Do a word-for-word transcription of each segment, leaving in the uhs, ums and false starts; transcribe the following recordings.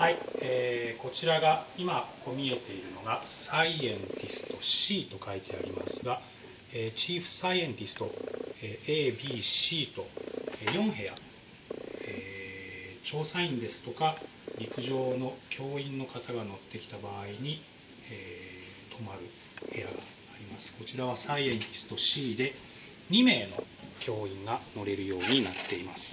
はい、えー、こちらが今ここ見えているのがサイエンティスト シー と書いてありますが、えー、チーフサイエンティスト、えー、エー、ビー、シー とよん部屋、えー、調査員ですとか陸上の教員の方が乗ってきた場合に、えー、泊まる部屋があります。こちらはサイエンティスト シー でに名の教員が乗れるようになっています。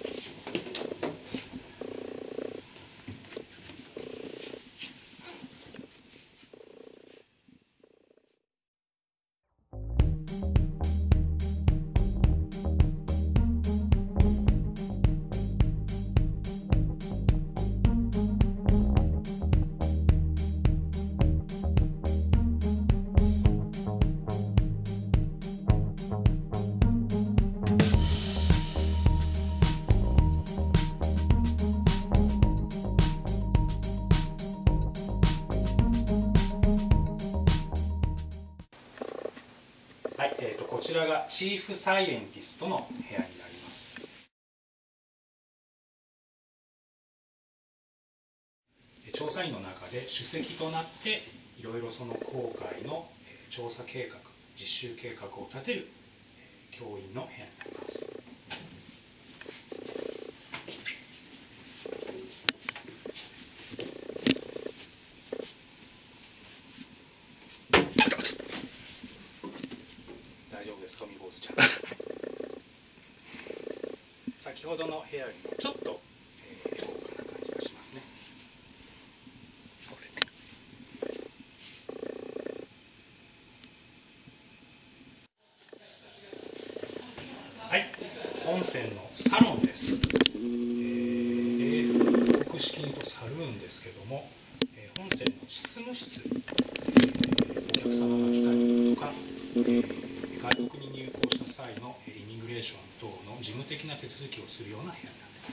はい、えーと、こちらがチーフサイエンティストの部屋になります。調査員の中で首席となっていろいろその航海の調査計画、実習計画を立てる教員の部屋になります。大丈夫ですか、みぼうずちゃん。先ほどの部屋よりもちょっと、えー、豪華な感じがしますね。はい、本船のサロンです。えー、英国式に言うとサルーンですけども、えー、本船の執務室、えー、お客様が来たりとか、えー外国に入港した際のイミグレーション等の事務的な手続きをするような部屋になっています。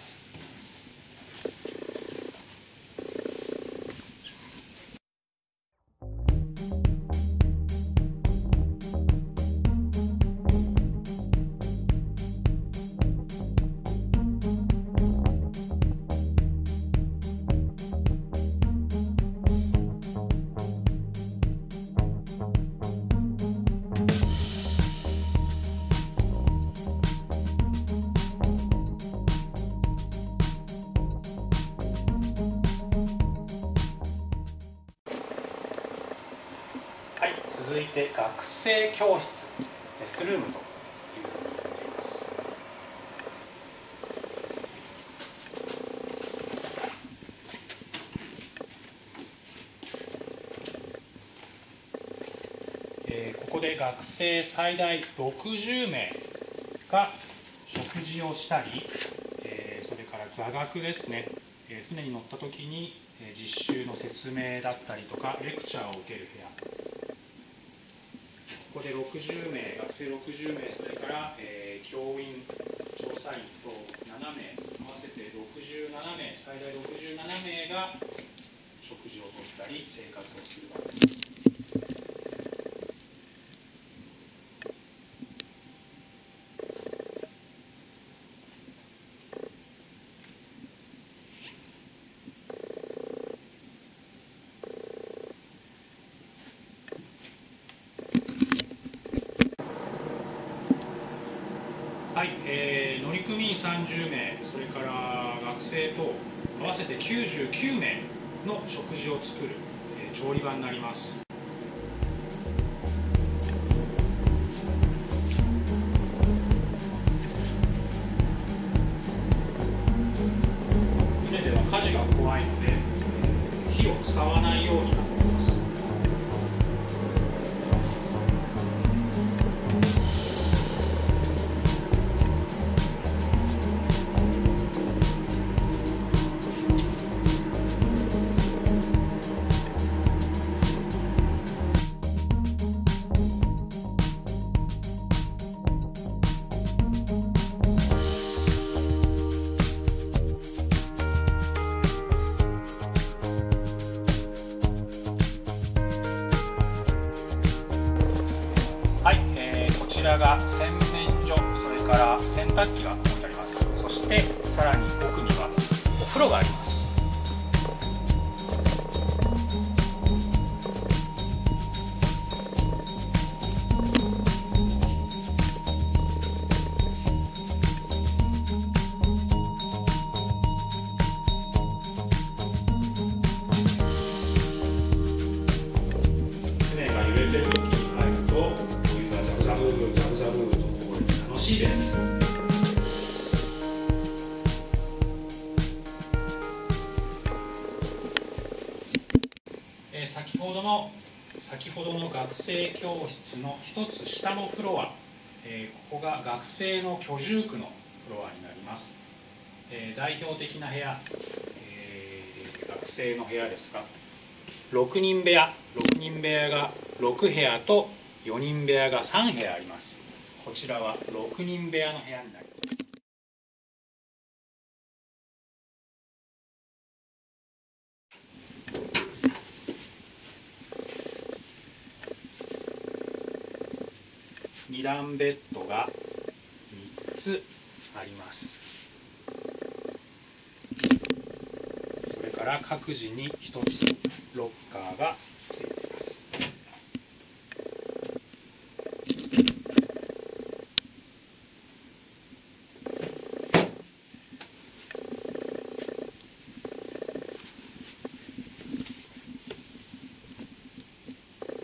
続いて学生教室、レスルームというふうになっています。えー、ここで学生最大ろくじゅう名が食事をしたり、えー、それから座学ですね、えー、船に乗った時に実習の説明だったりとかレクチャーを受ける部屋、ここでろくじゅう名、学生ろくじゅう名、それから、えー、教員、調査員となな名、合わせてろくじゅうなな名、最大ろくじゅうなな名が食事をとったり生活をする場です。はい、えー、乗組員さんじゅう名、それから学生と合わせてきゅうじゅうきゅう名の食事を作る、えー、調理場になります。船では火事が怖いので、えー、火を使わないようになっています。ちらが洗面所、それから洗濯機が置いてあります。そしてさらに奥にはお風呂があります。 しいです。えー、先ほどの先ほどの学生教室の一つ下のフロア、えー、ここが学生の居住区のフロアになります。えー、代表的な部屋、えー、学生の部屋ですが、ろくにん部屋、ろくにん部屋がろく部屋とよにん部屋がさん部屋あります。こちらはろくにん部屋の部屋になります。に段ベッドがみっつあります。それから各自にひとつロッカーがついています。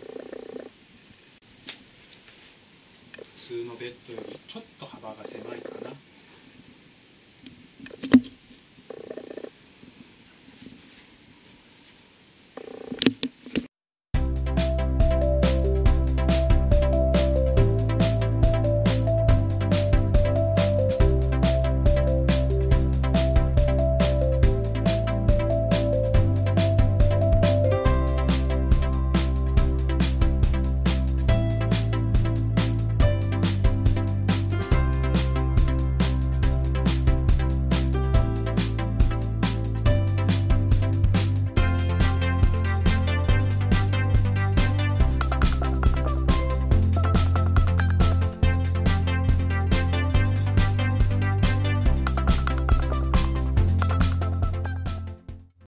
普通のベッドよりちょっと幅が狭いかな